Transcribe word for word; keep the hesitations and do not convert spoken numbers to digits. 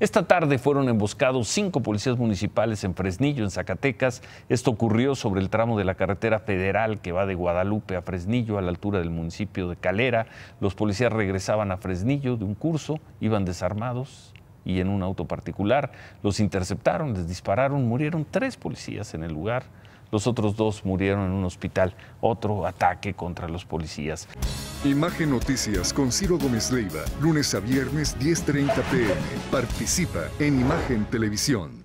Esta tarde fueron emboscados cinco policías municipales en Fresnillo, en Zacatecas. Esto ocurrió sobre el tramo de la carretera federal que va de Guadalupe a Fresnillo, a la altura del municipio de Calera. Los policías regresaban a Fresnillo de un curso, iban desarmados y en un auto particular. Los interceptaron, les dispararon, murieron tres policías en el lugar. Los otros dos murieron en un hospital. Otro ataque contra los policías. Imagen Noticias con Ciro Gómez Leiva, lunes a viernes, diez treinta p m Participa en Imagen Televisión.